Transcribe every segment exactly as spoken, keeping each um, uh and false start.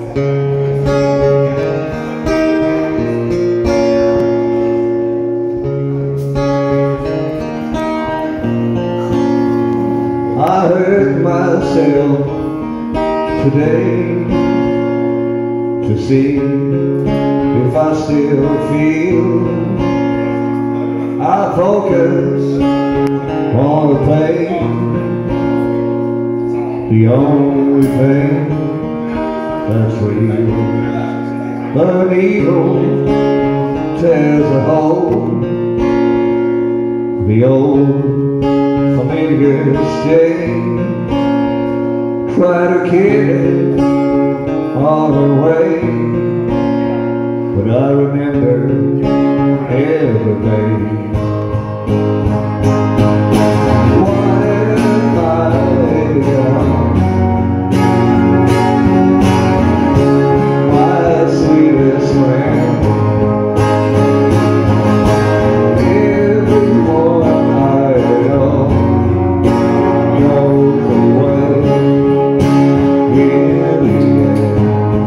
I hurt myself today to see if I still feel. I focus on the pain, the only pain that's real. The needle tears a hole, the old familiar stain. Try to kill it on the way, but I remember everything. What am I done? My sweetest friend, everyone I know goes away in the end.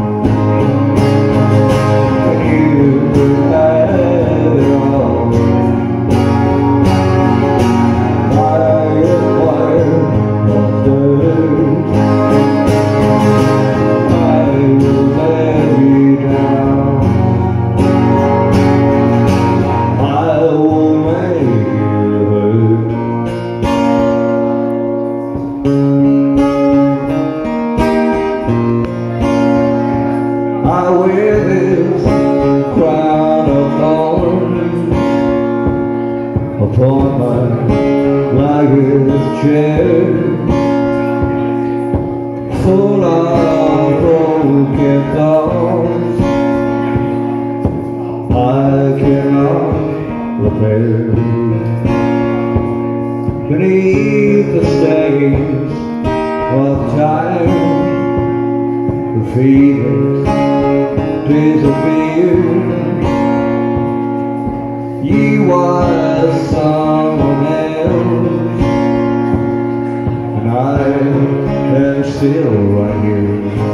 You had it all. I acquired nothing. I will let you down. I will make you hurt. I wear this crown of thorns upon my luggage chair, full of broken thoughts I cannot repair. Beneath the stains of time, the feelings disappear. You are someone else, and I am still right here.